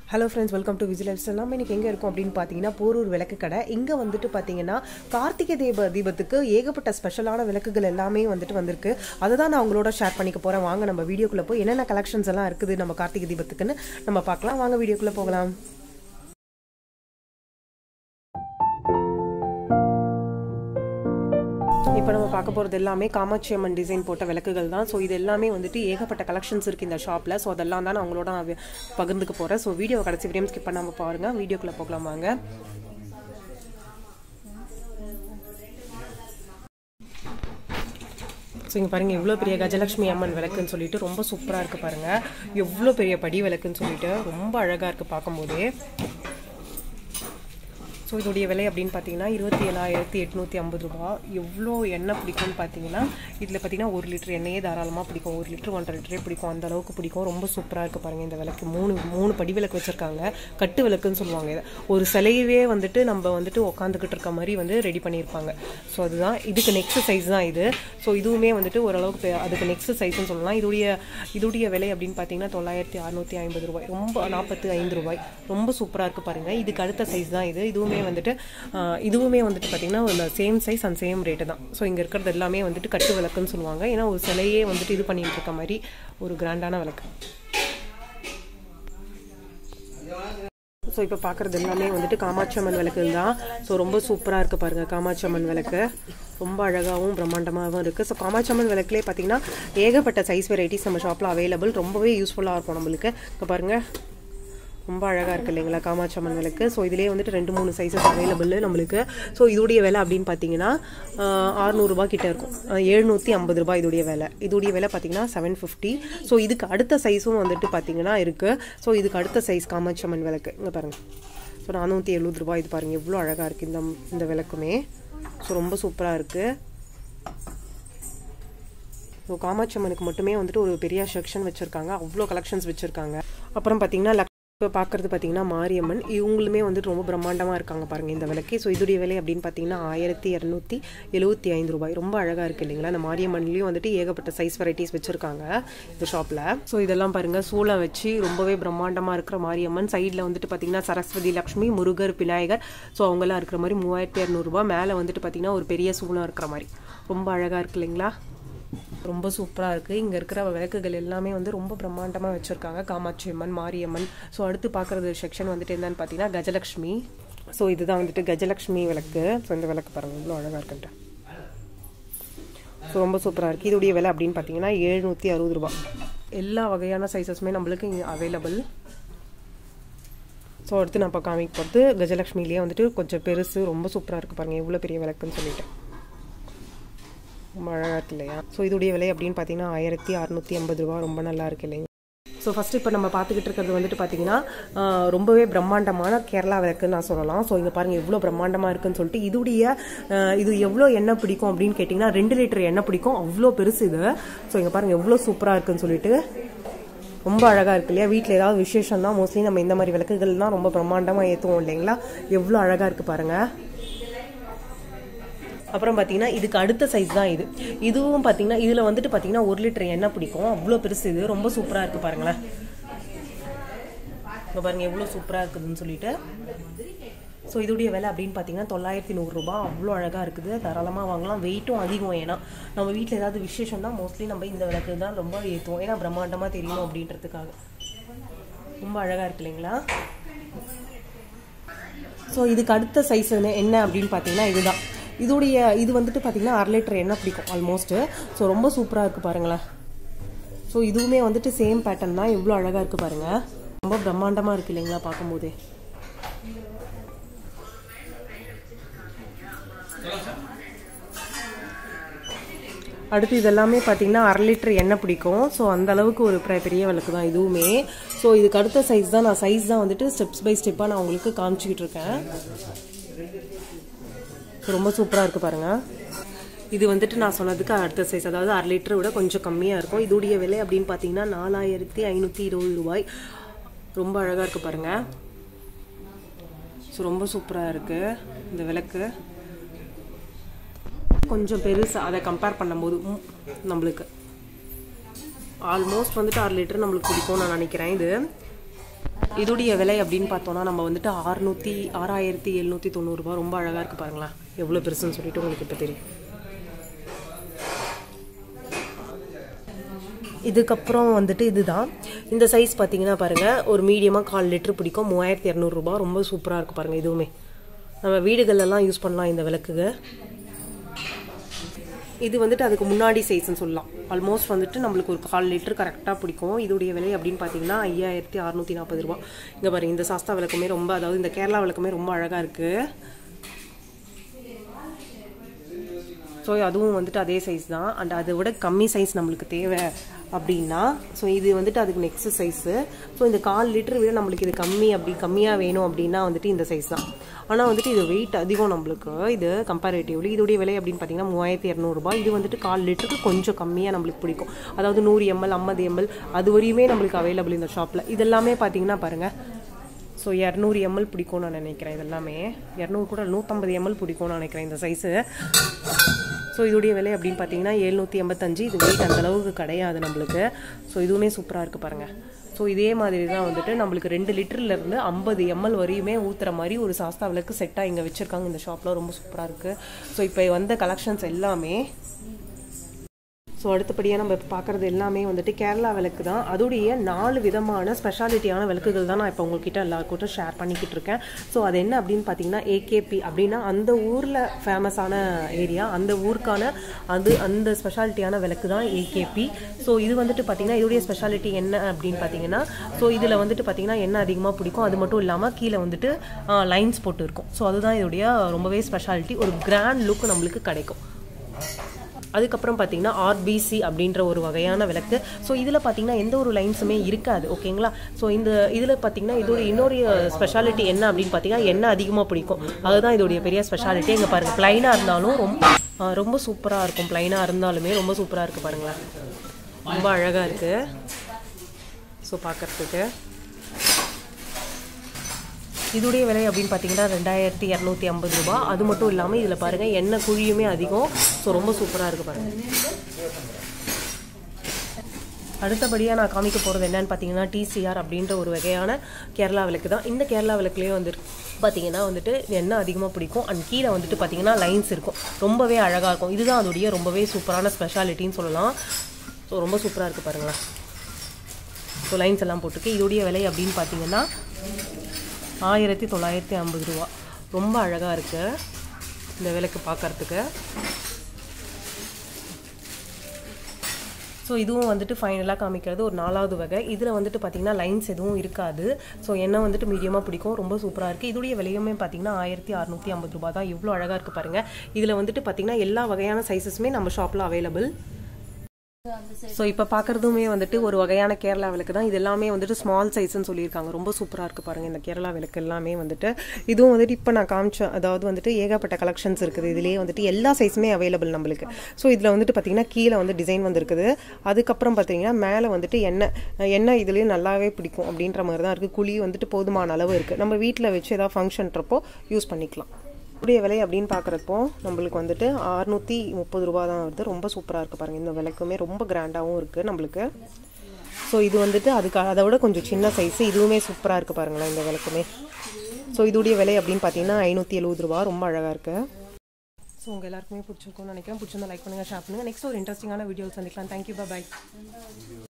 Hello friends, welcome to Visual Lifestyle. நம்ம இன்னைக்கு எங்க இருக்கோம் அப்படினு பாத்தீங்கன்னா போரூர் விளக்கு கடை. இங்க வந்துட்டு பாத்தீங்கன்னா கார்த்திகை தீபத்துக்கு ஏகப்பட்ட ஸ்பெஷலான விளக்குகள் எல்லாமே வந்திருக்கு. அத தான் நான் உங்களோட ஷேர் பண்ணிக்க போறேன். வாங்க நம்ம வீடியோக்குள்ள போய் என்னென்ன கலெக்ஷன்ஸ் எல்லாம் இருக்குது நம்ம கார்த்திகை தீபத்துக்குன்னு நம்ம பார்க்கலாம். வாங்க வீடியோக்குள்ள போகலாம். இப்போ நம்ம பார்க்க போகிறது எல்லாமே காமாட்சி அம்மன் டிசைன் போட்ட விளக்குகள் தான். ஸோ இது எல்லாமே வந்துட்டு ஏகப்பட்ட கலெக்ஷன்ஸ் இருக்குது இந்த ஷாப்பில். ஸோ அதெல்லாம் தான் நான் உங்களோட நான் பகிர்ந்துக்க போகிறேன். ஸோ வீடியோ கடைசி வரையும் ஸ்கிப் பண்ணாமல் பாருங்கள். வீடியோக்குள்ளே போகலாம் வாங்க. ஸோ இங்கே பாருங்கள் எவ்வளோ பெரிய கஜலட்சுமி அம்மன் விளக்குன்னு சொல்லிட்டு ரொம்ப சூப்பராக இருக்குது பாருங்கள். எவ்வளோ பெரிய படி விளக்குன்னு சொல்லிட்டு ரொம்ப அழகாக இருக்குது பார்க்கும்போதே. ஸோ இதோடைய விலை அப்படின்னு பார்த்தீங்கன்னா 27,850 ரூபா. எவ்வளோ எண்ணெய் பிடிக்கும்னு பார்த்தீங்கன்னா இதில் பார்த்தீங்கன்னா 1 லிட்டர் எண்ணெயே தாராளமாக பிடிக்கும். 1 லிட்டர் 1.5 லிட்டரே பிடிக்கும். அந்த அளவுக்கு பிடிக்கும். ரொம்ப சூப்பராக இருக்குது பாருங்கள். இந்த விளக்கு மூணு படி விளக்கு வச்சுருக்காங்க. கட்டு விளக்குன்னு சொல்லுவாங்க. இதை ஒரு சிலையவே வந்துட்டு நம்ம வந்துட்டு உட்காந்துக்கிட்டு இருக்க மாதிரி வந்து ரெடி பண்ணியிருப்பாங்க. ஸோ அதுதான் இதுக்கு நெக்ஸ்ட் சைஸ் தான் இது. ஸோ இதுவுமே வந்துட்டு ஓரளவுக்கு அதுக்கு நெக்ஸ்ட் சைஸ்ன்னு சொல்லலாம். இதோடைய விலை அப்படின்னு பார்த்தீங்கன்னா 9,650 ரூபாய். ரொம்ப 45 ரூபாய். ரொம்ப சூப்பராக இருக்குது பாருங்கள். இதுக்கு அடுத்த சைஸ் தான் இது. இதுவுமே வந்துட்டு பார்த்தீங்கன்னா same size and same rate தான். ஸோ இங்கே இருக்கிறது எல்லாமே வந்துட்டு கட்டு விளக்குன்னு சொல்லுவாங்க. ஏன்னா ஒரு சிலையே வந்துட்டு இது பண்ணிட்டு இருக்க மாதிரி ஒரு கிராண்டான விளக்கு. ஸோ இப்போ பார்க்குறது எல்லாமே வந்துட்டு காமாட்சி அம்மன் விளக்குகள் தான். ஸோ ரொம்ப சூப்பராக இருக்குது பாருங்கள். காமாட்சி அம்மன் விளக்கு ரொம்ப அழகாகவும் பிரம்மாண்டமாகவும் இருக்குது. ஸோ காமாட்சி அம்மன் விளக்குலேயே பார்த்தீங்கன்னா ஏகப்பட்ட சைஸ் வெரைட்டிஸ் நம்ம ஷாப்பில் அவைலபிள். ரொம்பவே யூஸ்ஃபுல்லாக இருக்கும் நம்மளுக்கு. இப்போ பாருங்கள் ரொம்ப அழகாக இருக்குது இல்லைங்களா காமாட்சி அம்மன் விளக்கு. ஸோ இதிலே வந்துட்டு 2-3 சைஸஸ் அவைலபிள் நம்மளுக்கு. ஸோ இதோடைய விலை அப்படின்னு பார்த்தீங்கன்னா 600 ரூபாய் கிட்ட இருக்கும். 750 ரூபாய் இதோடைய விலை. இதோடைய விலை பார்த்தீங்கன்னா 750. ஸோ இதுக்கு அடுத்த சைஸும் வந்துட்டு பார்த்தீங்கன்னா இருக்குது. ஸோ இதுக்கு அடுத்த சைஸ் காமாட்சி அம்மன் விளக்கு இங்கே பாருங்கள். ஸோ 470 ரூபாய். இது பாருங்கள் எவ்வளோ அழகாக இருக்குது இந்த விளக்குமே. ஸோ ரொம்ப சூப்பராக இருக்குது. ஸோ காமாட்சி அம்மனுக்கு மட்டுமே வந்துட்டு ஒரு பெரிய செக்ஷன் வச்சுருக்காங்க. அவ்வளோ கலெக்ஷன்ஸ் வச்சுருக்காங்க. அப்புறம் பார்த்தீங்கன்னா இப்போ பார்க்குறது பார்த்தீங்கன்னா மாரியம்மன். இவங்களுமே வந்துட்டு ரொம்ப பிரம்மாண்டமாக இருக்காங்க பாருங்கள் இந்த விலைக்கு. ஸோ இதோடைய விலை அப்படின்னு பார்த்தீங்கன்னா 1,275 ரூபாய். ரொம்ப அழகாக இருக்குது இல்லைங்களா. இந்த மாரியம்மன்லேயும் வந்துட்டு ஏகப்பட்ட சைஸ் வெரைட்டிஸ் வச்சுருக்காங்க இந்த ஷாப்பில். ஸோ இதெல்லாம் பாருங்கள் சூளம் வச்சு ரொம்பவே பிரம்மாண்டமாக இருக்கிற மாரியம்மன். சைடில் வந்துட்டு பார்த்தீங்கன்னா சரஸ்வதி, லக்ஷ்மி, முருகர், விநாயகர் ஸோ அவங்கெல்லாம் இருக்கிற மாதிரி 3,200 ரூபாய். மேலே வந்துட்டு பார்த்தீங்கன்னா ஒரு பெரிய சூளம் இருக்கிற மாதிரி ரொம்ப அழகாக இருக்குது இல்லைங்களா. ரொம்ப சூப்பராக இருக்குது. இங்கே இருக்கிற விளக்குகள் எல்லாமே வந்து ரொம்ப பிரம்மாண்டமாக வச்சுருக்காங்க. காமாட்சி அம்மன், மாரியம்மன். ஸோ அடுத்து பார்க்குறது செக்ஷன் வந்துட்டு என்னன்னு பார்த்தீங்கன்னா கஜலட்சுமி. ஸோ இதுதான் வந்துட்டு கஜலட்சுமி விளக்கு. ஸோ இந்த விளக்கு பாருங்கள் இவ்வளோ அழகாக இருக்குன்ட்டு. ஸோ ரொம்ப சூப்பராக இருக்குது. இதோடைய விலை அப்படின்னு பார்த்தீங்கன்னா 760 ரூபா. எல்லா வகையான சைஸஸுமே நம்மளுக்கு இங்கே அவைலபிள். ஸோ அடுத்து நான் இப்போ காமிக்க போகிறது கஜலட்சுமிலேயே வந்துட்டு கொஞ்சம் பெருசு ரொம்ப சூப்பராக இருக்குது பாருங்கள். எவ்வளோ பெரிய விளக்குன்னு சொல்லிட்டு ரொம்ப அழகாக இருக்கு இல்லையா. ஸோ இதோடைய விலை அப்படின்னு பார்த்தீங்கன்னா 1,650 ரூபா. ரொம்ப நல்லா இருக்கு இல்லைங்க. ஸோ ஃபஸ்ட்டு இப்போ நம்ம பார்த்துக்கிட்டு இருக்கிறது வந்துட்டு பார்த்தீங்கன்னா ரொம்பவே பிரம்மாண்டமான கேரளா விளக்குன்னு நான் சொல்லலாம். ஸோ இங்கே பாருங்கள் எவ்வளோ பிரம்மாண்டமாக இருக்குன்னு சொல்லிட்டு. இது எவ்வளோ எண்ணெய் பிடிக்கும் அப்படின்னு கேட்டிங்கன்னா 2 லிட்டர் எண்ணெய் பிடிக்கும். அவ்வளோ பெருசு இது. ஸோ இங்கே பாருங்கள் எவ்வளோ சூப்பராக இருக்குன்னு சொல்லிட்டு. ரொம்ப அழகாக இருக்கு இல்லையா. வீட்டில் ஏதாவது விசேஷம் தான் மோஸ்ட்லி நம்ம இந்த மாதிரி விளக்குகள் தான் ரொம்ப பிரம்மாண்டமாக ஏற்றுவோம் இல்லைங்களா. எவ்வளோ அழகாக இருக்குது பாருங்கள். அப்புறம் பார்த்தீங்கன்னா இதுக்கு அடுத்த சைஸ் தான் இது. இதுவும் பார்த்தீங்கன்னா இதில் வந்துட்டு பார்த்தீங்கன்னா 1 லிட்டர் எண்ணெய் பிடிக்கும். அவ்வளோ பெருசு இது. ரொம்ப சூப்பராக இருக்குது பாருங்களேன். இப்போ பாருங்கள் எவ்வளோ சூப்பராக இருக்குதுன்னு சொல்லிட்டு. ஸோ இதோடைய விலை அப்படின்னு பார்த்தீங்கன்னா 900 ரூபா. அவ்வளோ அழகாக இருக்குது. தாராளமாக வாங்கலாம். வெயிட்டும் அதிகம். ஏன்னா நம்ம வீட்டில் ஏதாவது விசேஷம் தான் மோஸ்ட்லி நம்ம இந்த விளக்கு தான் ரொம்ப ஏற்றுவோம். ஏன்னா பிரம்மாண்டமாக தெரியணும் அப்படின்றதுக்காக. ரொம்ப அழகாக இருக்கு இல்லைங்களா. ஸோ இதுக்கு அடுத்த சைஸ் என்ன அப்படின்னு பார்த்தீங்கன்னா இதுதான். இது வந்துட்டு பார்த்தீங்கன்னா 1/2 லிட்டர் எண்ணெய் பிடிக்கும் ஆல்மோஸ்ட்டு. ஸோ ரொம்ப சூப்பராக இருக்குது பாருங்களேன். ஸோ இதுவுமே வந்துட்டு சேம் பேட்டர்ன் தான். எவ்வளோ அழகாக இருக்குது பாருங்கள். ரொம்ப பிரம்மாண்டமாக இருக்குது இல்லைங்களா பார்க்கும்போதே. அடுத்து இதெல்லாமே பார்த்தீங்கன்னா 1/2 லிட்டர் எண்ணெய் பிடிக்கும். ஸோ அந்த அளவுக்கு ஒரு பெரிய விளக்கு தான் இதுவுமே. ஸோ இதுக்கு அடுத்த சைஸ் தான். நான் சைஸ் தான் வந்துட்டு ஸ்டெப்ஸ் பை ஸ்டெப்பாக நான் உங்களுக்கு காமிச்சிக்கிட்டு இருக்கேன். ரொம்ப சூப்பராக இருக்குது பாருங்கள். இது வந்துட்டு நான் சொன்னதுக்கு அடுத்த சைஸ், அதாவது 1/2 லிட்டரை விட கொஞ்சம் கம்மியாக இருக்கும். இதோடைய விலை அப்படின்னு பார்த்தீங்கன்னா 4,520 ரூபாய். ரொம்ப அழகாக இருக்குது பாருங்கள். ஸோ ரொம்ப சூப்பராக இருக்குது இந்த விளக்கு. கொஞ்சம் பெருசு அதை கம்பேர் பண்ணும்போது நம்மளுக்கு ஆல்மோஸ்ட் வந்துட்டு 1/2 லிட்டர் நம்மளுக்கு பிடிக்கும்னு நான் நினைக்கிறேன். இது இதோடைய விலை அப்படின்னு பார்த்தோன்னா நம்ம வந்துட்டு 6790 ரூபா. ரொம்ப அழகாக இருக்குது பாருங்களேன், எவ்வளோ பெருசுன்னு சொல்லிட்டு உங்களுக்கு இப்போ தெரியும். இதுக்கப்புறம் வந்துட்டு இதுதான் இந்த சைஸ் பார்த்தீங்கன்னா பாருங்கள், ஒரு மீடியமாக 1/4 லிட்டர் பிடிக்கும், 3200 ரூபா. ரொம்ப சூப்பராக இருக்குது பாருங்கள். இதுவுமே நம்ம வீடுகளெல்லாம் யூஸ் பண்ணலாம் இந்த விளக்குக்கு. இது வந்துட்டு அதுக்கு முன்னாடி சைஸ்ன்னு சொல்லலாம். ஆல்மோஸ்ட் வந்துட்டு நம்மளுக்கு ஒரு 1/4 லிட்டர் கரெக்டாக பிடிக்கும். இதோடைய விலை அப்படின்னு பார்த்தீங்கன்னா 5640 ரூபா. இங்கே பாருங்கள், இந்த சாஸ்தா விளக்குமே ரொம்ப, அதாவது இந்த கேரளா விளக்குமே ரொம்ப அழகாக இருக்குது. ஸோ அதுவும் வந்துட்டு அதே சைஸ் தான். அண்ட் அதை விட கம்மி சைஸ் நம்மளுக்கு தேவை அப்படின்னா, ஸோ இது வந்துட்டு அதுக்கு நெக்ஸ்ட் சைஸு. ஸோ இந்த 1/4 லிட்டர் விட நம்மளுக்கு இது கம்மியாக வேணும் அப்படின்னா வந்துட்டு இந்த சைஸ் தான். ஆனால் வந்துட்டு இது வெயிட் அதிகம் நம்மளுக்கு, இது கம்பேரிட்டிவ்லி. இதோடைய விலை அப்படின்னு பார்த்தீங்கன்னா 3200 ரூபா. இது வந்துட்டு 1/4 லிட்டருக்கு கொஞ்சம் கம்மியாக நம்மளுக்கு பிடிக்கும், அதாவது 100 ml 50 ml அது வரையுமே நம்மளுக்கு அவைலபிள் இந்த ஷாப்பில். இதெல்லாமே பார்த்தீங்கன்னா பாருங்கள், ஸோ 200 ml பிடிக்கும்னு நான் நினைக்கிறேன். இதெல்லாமே 200 கூட 150 ml பிடிக்கும்னு நினைக்கிறேன் இந்த சைஸு. ஸோ இதோடைய விலை அப்படின்னு பார்த்தீங்கன்னா 785. இது வெயிட் அந்தளவுக்கு கிடையாது நம்மளுக்கு. ஸோ இதுவுமே சூப்பராக இருக்குது பாருங்கள். ஸோ இதே மாதிரி தான் வந்துட்டு நம்மளுக்கு 2 லிட்டர்லேருந்து 50 ml வரையுமே ஊற்றுற மாதிரி ஒரு சாஸ்தா விளக்கு செட்டாக இங்கே வச்சுருக்காங்க இந்த ஷாப்பில். ரொம்ப சூப்பராக இருக்குது. ஸோ இப்போ வந்த கலெக்ஷன்ஸ் எல்லாமே. ஸோ அடுத்தபடியாக நம்ம பார்க்குறது எல்லாமே வந்துட்டு கேரளா விளக்கு தான். அதோடைய 4 விதமான ஸ்பெஷாலிட்டியான விளக்குகள் தான் நான் இப்போ உங்கள்கிட்ட எல்லாருக்கிட்டும் ஷேர் பண்ணிக்கிட்டு இருக்கேன். ஸோ அது என்ன அப்படின்னு பார்த்தீங்கன்னா AKP அப்படின்னா அந்த ஊரில் ஃபேமஸான ஏரியா, அந்த ஊருக்கான அந்த ஸ்பெஷாலிட்டியான விளக்கு தான் AKP. ஸோ இது வந்துட்டு பார்த்தீங்கன்னா இதோடைய ஸ்பெஷாலிட்டி என்ன அப்படின்னு பார்த்தீங்கன்னா, ஸோ இதில் வந்துட்டு பார்த்தீங்கன்னா என்ன அதிகமாக பிடிக்கும், அது மட்டும் இல்லாமல் கீழே வந்துட்டு லைன்ஸ் போட்டு இருக்கும். ஸோ அதுதான் இதோடைய ரொம்பவே ஸ்பெஷாலிட்டி. ஒரு கிராண்ட் லுக் நம்மளுக்கு கிடைக்கும். அதுக்கப்புறம் பார்த்தீங்கன்னா RBC அப்படின்ற ஒரு வகையான விளக்கு. ஸோ இதில் பார்த்தீங்கன்னா எந்த ஒரு லைன்ஸுமே இருக்காது, ஓகேங்களா. ஸோ இதில் பார்த்தீங்கன்னா இதோட இன்னொரு ஸ்பெஷாலிட்டி என்ன அப்படின்னு பார்த்தீங்கன்னா எண்ணெய் அதிகமாக பிடிக்கும், அதுதான் இதோடைய பெரிய ஸ்பெஷாலிட்டி. இங்கே பாருங்கள், ப்ளைனாக இருந்தாலும் ரொம்ப சூப்பராக இருக்கும். ப்ளைனாக இருந்தாலுமே ரொம்ப சூப்பராக இருக்குது பாருங்களேன், ரொம்ப அழகாக இருக்குது. ஸோ பார்க்குறதுக்கு இதோடைய விலை அப்படின்னு பார்த்தீங்கன்னா 2250 ரூபா. அது மட்டும் இல்லாமல் இதில் பாருங்கள் எண்ணெய் குழியுமே அதிகம். ஸோ ரொம்ப சூப்பராக இருக்குது பாருங்கள். அடுத்தபடியாக நான் காமிக்க போகிறது என்னன்னு பார்த்தீங்கன்னா TCR அப்படின்ற ஒரு வகையான கேரளா விளக்கு தான். இந்த கேரளா விளக்குலேயே வந்துட்டு பார்த்தீங்கன்னா வந்துட்டு எண்ணெய் அதிகமாக பிடிக்கும். அண்ட் கீழே வந்துட்டு பார்த்தீங்கன்னா லைன்ஸ் இருக்கும், ரொம்பவே அழகாக இருக்கும். இதுதான் அதோடைய ரொம்பவே சூப்பரான ஸ்பெஷாலிட்டின்னு சொல்லலாம். ஸோ ரொம்ப சூப்பராக இருக்குது பாருங்களேன். ஸோ லைன்ஸ் எல்லாம் போட்டுருக்கு. இதோடைய விலை அப்படின்னு பார்த்தீங்கன்னா 1950 ரூபா. ரொம்ப அழகாக இருக்குது இந்த விளக்கு பார்க்குறதுக்கு. ஸோ இதுவும் வந்துட்டு ஃபைனலாக காமிக்கிறது ஒரு 4வது வகை. இதில் வந்துட்டு பார்த்திங்கன்னா லைன்ஸ் எதுவும் இருக்காது. ஸோ எண்ணெய் வந்துட்டு மீடியமாக பிடிக்கும், ரொம்ப சூப்பராக இருக்குது. இதோடைய விலையுமே பார்த்திங்கன்னா 1650 ரூபா தான். எவ்வளோ அழகாக இருக்குது பாருங்கள். இதில் வந்துட்டு பார்த்திங்கன்னா எல்லா வகையான சைஸஸுமே நம்ம ஷாப்பில் அவைலபிள். ஸோ இப்போ பார்க்குறதுமே வந்துட்டு ஒரு வகையான கேரளா விளக்கு தான். இது எல்லாமே வந்துட்டு ஸ்மால் சைஸ்ன்னு சொல்லியிருக்காங்க. ரொம்ப சூப்பராக இருக்குது பாருங்கள் இந்த கேரளா விளக்கு எல்லாமே வந்துட்டு. இதுவும் வந்துட்டு இப்போ நான் காமிச்சேன், அதாவது வந்துட்டு ஏகப்பட்ட கலெக்ஷன்ஸ் இருக்குது. இதுலேயே வந்துட்டு எல்லா சைஸுமே அவைலபிள் நம்மளுக்கு. ஸோ இதில் வந்துட்டு பார்த்திங்கன்னா கீழே வந்து டிசைன் வந்துருக்குது. அதுக்கப்புறம் பார்த்திங்கன்னா மேலே வந்துட்டு எண்ணெய் இதுலேயே நல்லாவே பிடிக்கும் அப்படின்ற மாதிரி தான் இருக்குது. குழி வந்துட்டு போதுமான அளவு இருக்குது. நம்ம வீட்டில் வச்சு ஏதாவது ஃபங்க்ஷன்றப்போ யூஸ் பண்ணிக்கலாம். இதோடைய விலை அப்படின்னு பார்க்குறப்போ நம்மளுக்கு வந்துட்டு 630 ரூபா தான் வருது. ரொம்ப சூப்பராக இருக்குது பாருங்கள். இந்த விளக்குமே ரொம்ப கிராண்டாகவும் இருக்குது நம்மளுக்கு. ஸோ இது வந்துட்டு அதை விட கொஞ்சம் சின்ன சைஸு. இதுவுமே சூப்பராக இருக்குது பாருங்களேன் இந்த விளக்குமே. ஸோ இதோடைய விலை அப்படின்னு பார்த்தீங்கன்னா 570 ரூபா. ரொம்ப அழகாக இருக்குது. ஸோ உங்கள் எல்லாருக்குமே பிடிச்சிருக்கும்னு நினைக்கிறேன். பிடிச்சிருந்தா லைக் பண்ணுங்கள், ஷேர் பண்ணுங்கள். நெக்ஸ்ட் ஒரு இன்ட்ரெஸ்டிங்கான வீடியோஸ் சந்திக்கலாம். தேங்க்யூ, பாய்.